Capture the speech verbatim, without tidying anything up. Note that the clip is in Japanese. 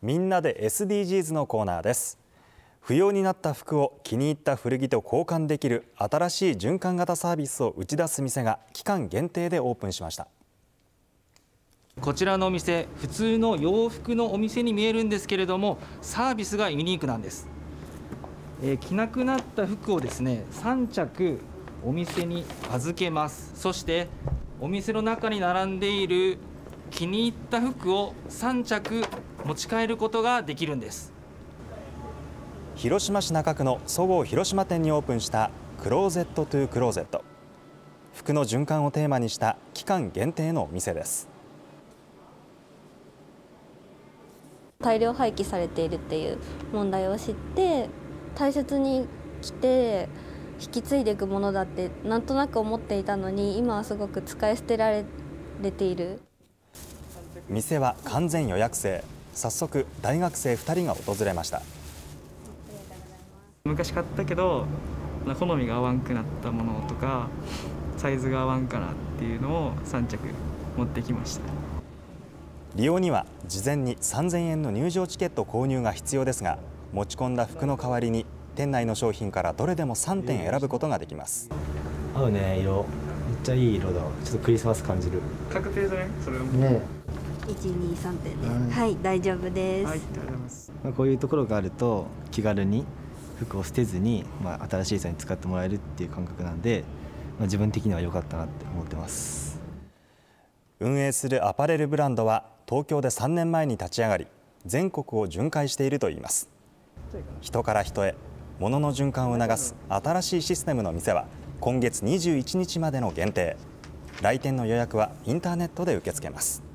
みんなで エスディージーズ のコーナーです。不要になった服を気に入った古着と交換できる新しい循環型サービスを打ち出す店が期間限定でオープンしました。 こちらのお店、普通の洋服のお店に見えるんですけれども、サービスがユニークなんです。えー、着なくなった服をですね、さん着お店に預けます。そしてお店の中に並んでいる気に入った服をさん着持ち帰ることができるんです。 広島市中区のそごう広島店にオープンしたクローゼットトゥクローゼット。服の循環をテーマにした期間限定のお店です。 大量廃棄されているっていう問題を知って、大切に着て引き継いでいくものだってなんとなく思っていたのに、今はすごく使い捨てられている。 店は完全予約制。早速大学生ふたりが訪れました。 昔買ったけど好みが合わんくなったものとか、サイズが合わんかなっていうのをさん着持ってきました。 利用には事前にさんぜんえんの入場チケット購入が必要ですが、持ち込んだ服の代わりに店内の商品からどれでもさんてん選ぶことができます。 合うね、色めっちゃいい色だ。ちょっとクリスマス感じる。 確定じゃない？それはね。 いち、に、さんてんで、うん、はい、大丈夫です。 はい、ありがとうございます。 こういうところがあると気軽に服を捨てずに、まあ、新しい人に使ってもらえるっていう感覚なんで、まあ、自分的には良かったなって思ってます。 運営するアパレルブランドは東京でさんねんまえに立ち上がり、全国を巡回しているといいます。人から人へ物の循環を促す新しいシステムの店は今月にじゅういちにちまでの限定。来店の予約はインターネットで受け付けます。